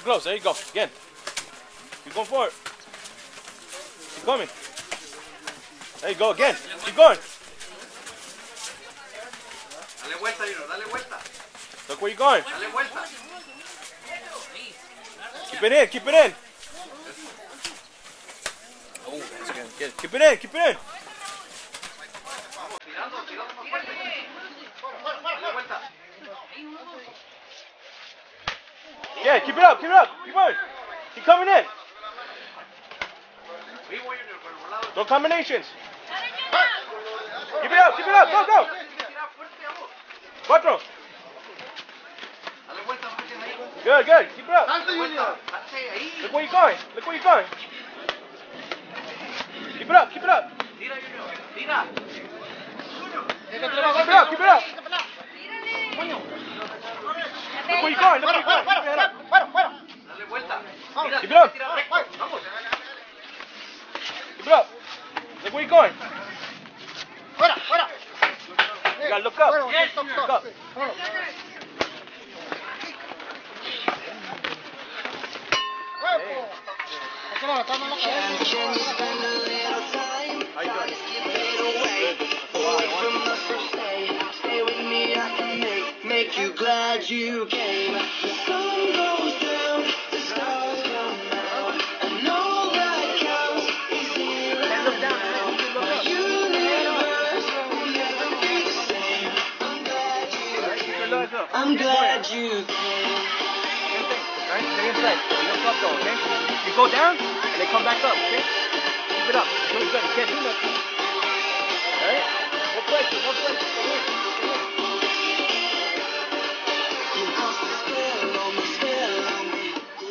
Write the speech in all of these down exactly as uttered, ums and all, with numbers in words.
too close. There you go. Again. Keep going forward. Keep coming. There you go. Again. Keep going. Dale vuelta, Junior. Dale vuelta. Look where you're going. Dale vuelta. Keep it in. Keep it in. Oh, that's good. Get it. Keep it in. Keep it in. Tirando, tirando más fuerte. Dale vuelta. Yeah, keep it up. Keep it up. Keep going. Keep coming in. No combinations. Keep it up. Keep it up. Go, go. Cuatro. Good, good. Keep it up. Look where you're going. Look where you're going. Keep it up. Keep it up. Tira, Junior. Tira. Keep it up. Keep it up. Look where you're going. Look where you're going. Keep it up. Dale vuelta. Keep it up. Keep it up. Look where you're going. You gotta look up. Look up. How you doing? Stay with me, I can make, make you glad you came. The sun goes down, the stars come out, and all that counts is here and now. The universe will never be the same. I'm glad you came. I'm glad you came. Right? Stay inside. You look up though, okay? You go down and they come back up, okay? Keep it up. Really good. You can't do nothing. Alright? No pressure, no pressure. Stay in. You cast a spell on me, spell on me.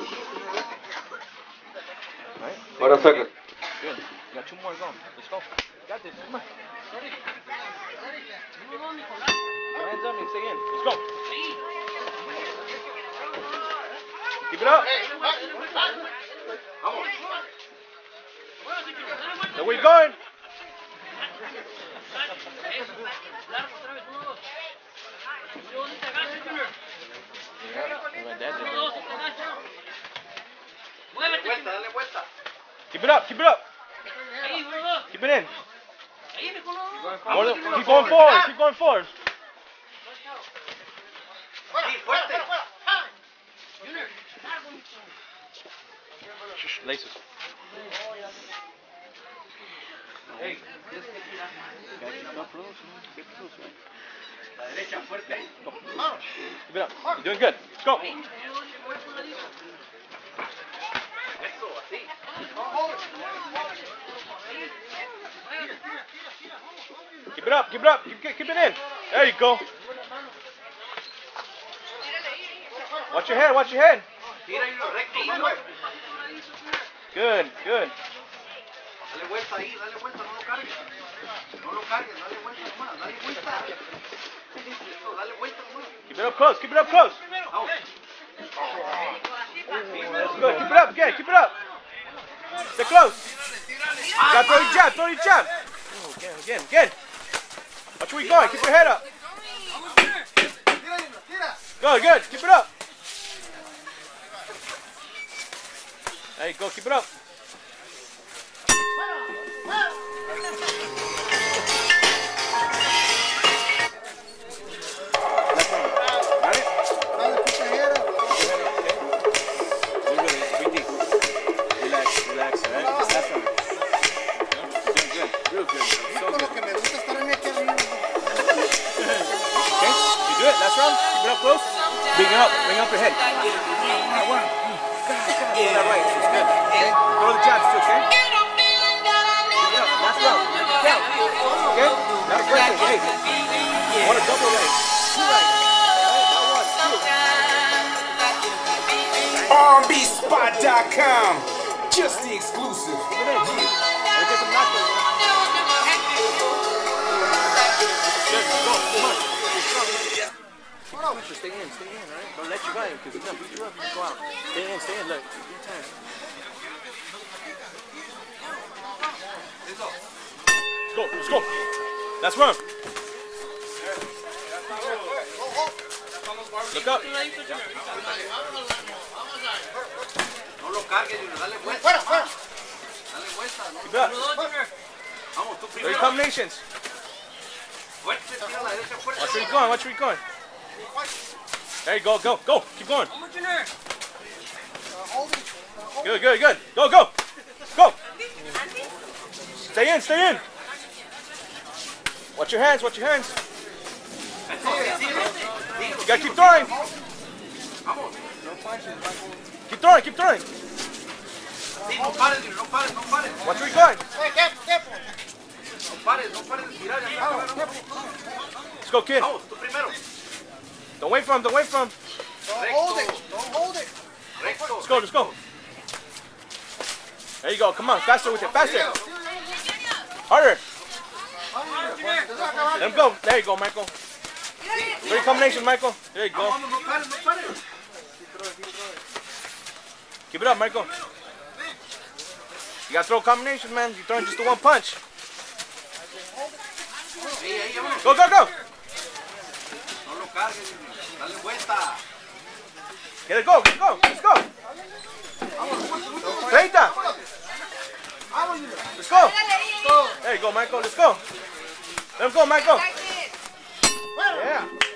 Alright? Wait a second. Good. You got two more to go. Let's go. You got this. Come on. Ready? Hands up and stay in. Let's go. Keep it up. There we going. Keep it up. Keep it up. Keep it in. More than, keep going forward. Keep going forward. Laces. Hey. Keep it up. You're doing good. Let's go. Keep it up. Keep it up. Keep, keep it in. There you go. Watch your head. Watch your head. Good, good. Dale vuelta ahí, dale vuelta, no lo cargues. No lo cargues, dale vuelta nomás, dale vuelta. Eso, dale vuelta nomás. Keep it up close, keep it up close. Out. That's good. Keep it up again, keep it up. Stay close. You got to throw your jab, throw your jab. Oh, again, again, again. Watch where you're going, keep your head up. Good, good, keep it up. There you go, keep it up. Close. Bring it up. Bring up your head. One, one. God, yeah, that right. It's good. Okay. Throw the jabs too. Okay. Bring it up. Last round. Count. Okay. Not aggressive. Hey. You want a double right. Two right. Alright. Not one. Two. R and B spot dot com. Just the exclusive. Keep it in. We'll get some knockdowns. Good. Go. Come on. Stay in, stay in, alright? Don't let you go in, because he's gonna beat you up and you go out. Stay in, stay in, look. Good time. Let's go, let's go. Let's run. Look up. cargues, Junior, dale vuelta. Fuera, fuera. Dale vuelta, no. Keep it up. Vamos, tú Three primero. combinations. Fuerte, tira a la derecha, fuerte. Watch where you're going. Watch where you're going. There you go. Go. Go. Keep going. Good. Good. Good. Go. Go. Go. Stay in. Stay in. Watch your hands. Watch your hands. You gotta keep throwing. Keep throwing. Keep throwing. Sí, no pares, Junior, no pares, no pares. Watch where you're going. No pares, no pares de tirar. Ya está. Let's go, kid. Vamos, tú primero. Don't wait for him. Don't wait for him. Recto. Hold it. Don't hold it. Recto. Let's go. Let's go. There you go. Come on. Faster with it. Faster. Harder. Let him go. There you go, Michael. Three combination, Michael. There you go. Vamos, no pares, no pares. Keep it up, Michael. You gotta throw a combination, man. You're throwing just the one punch. Ahí, ahí, vámonos. Go, go, go. No lo cargues, Junior. Dale vuelta. Get it, go. Get it, go. Let's go. treinta. Let's go. There you go, Michael. Let's go. Let him go, Michael. Yeah.